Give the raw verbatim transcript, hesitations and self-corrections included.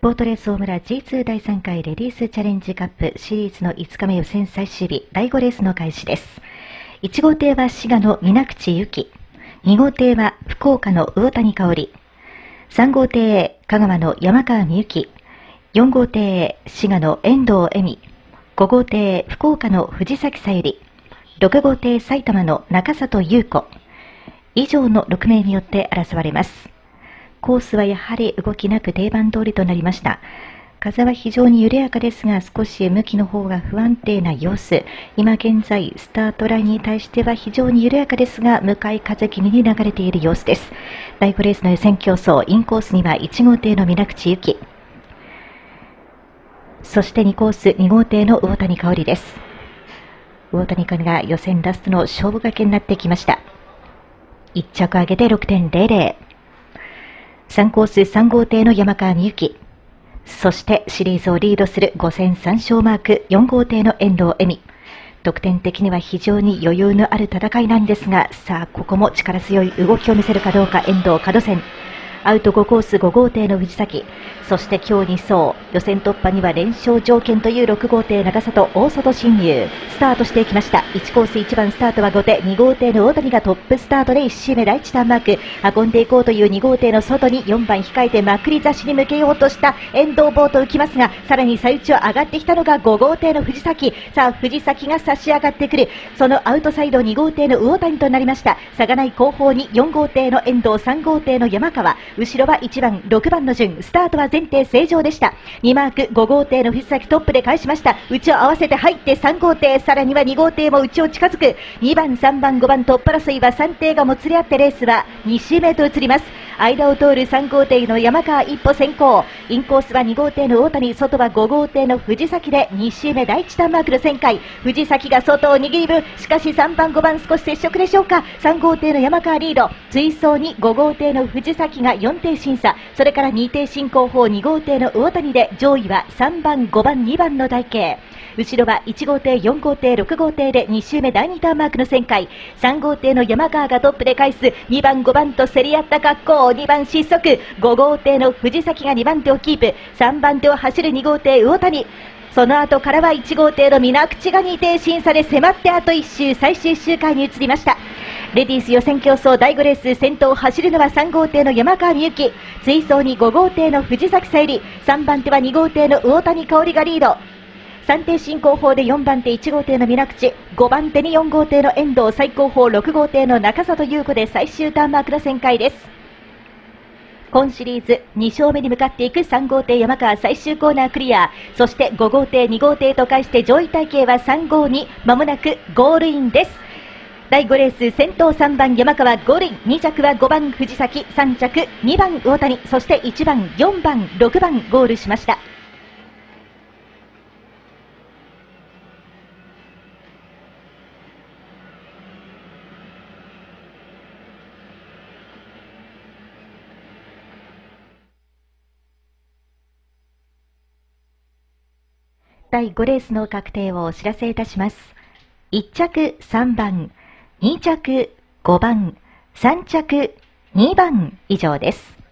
ボートレース大村 ジーツー だいさんかいレディースチャレンジカップシリーズのいつかめ予選最終日だいごレースの開始です。いち号艇は滋賀の水口由紀、に号艇は福岡の魚谷香織、さん号艇香川の山川美幸、よん号艇滋賀の遠藤恵美、ご号艇福岡の藤崎さゆり、ろく号艇埼玉の中里優子、以上のろくめいによって争われます。コースはやはり動きなく定番通りとなりました。風は非常に緩やかですが、少し向きの方が不安定な様子。今現在、スタートラインに対しては非常に緩やかですが、向かい風気味に流れている様子です。だいごレースの予選競争、インコースにはいち号艇の水口由紀。そしてにコース、に号艇の魚谷香織です。魚谷香織が予選ラストの勝負かけになってきました。いっ着上げて ろくてんゼロゼロ。さんコースさん号艇の山川美幸、そしてシリーズをリードするご戦さん勝マークよん号艇の遠藤恵美。得点的には非常に余裕のある戦いなんですが、さあここも力強い動きを見せるかどうか。遠藤角線アウトごコースご号艇の藤崎、そして今日に走、予選突破には連勝条件というろく号艇長里大外侵入、スタートしていきました。いちコースいちばんスタートは後手、に号艇の大谷がトップスタートでいち周目第いちターンマーク、運んでいこうというに号艇の外によんばん控えてまくり差しに向けようとした遠藤ボート浮きますが、さらに最内を上がってきたのがご号艇の藤崎。さあ藤崎が差し上がってくる、そのアウトサイドに号艇の魚谷となりました。差がない後方によん号艇の遠藤、さん号艇の山川、後ろはいちばんろくばんの順、スタートは前提正常でした。にマークご号艇の藤崎トップで返しました。内を合わせて入ってさん号艇、さらにはに号艇も内を近づく。にばんさんばんごばんトップ争いはさん艇がもつれ合ってレースはに周目と移ります。間を通るさん号艇の山川一歩先行、インコースはに号艇の大谷、外はご号艇の藤崎でに周目第いちターンマークの旋回、藤崎が外を握り分、しかしさんばんごばん少し接触でしょうか。さん号艇の山川リード、追走にご号艇の藤崎がよん艇審査、それからに艇進行方に号艇の魚谷で、上位はさんばんごばんにばんの台形、後ろはいち号艇よん号艇ろく号艇でに周目だいにターンマークの旋回、さん号艇の山川がトップで返す。にばんごばんと競り合った格好、にばん失速、ご号艇の藤崎がにばん手をキープ、さんばん手を走るに号艇魚谷、その後からはいち号艇の水口がに艇審査で迫ってあといち周、最終周回に移りました。レディース予選競争だいごレース、先頭を走るのはさん号艇の山川美幸、追走にご号艇の藤崎さゆり、さんばん手はに号艇の魚谷香織がリード、さん艇進行方でよんばん手いち号艇の水口、ごばん手によん号艇の遠藤、最後方ろく号艇の中里優子で最終ターンマークの旋回です。今シリーズに勝目に向かっていくさん号艇山川、最終コーナークリア、そしてご号艇に号艇と返して上位体系はさん号にまもなくゴールインです。だいごレース、先頭さんばん山川ゴールイン、に着はごばん藤崎、さん着にばん魚谷、そしていちばんよんばんろくばんゴールしました。だいごレースの確定をお知らせいたします。いち着さんばん、に着ごばん、さん着にばん以上です。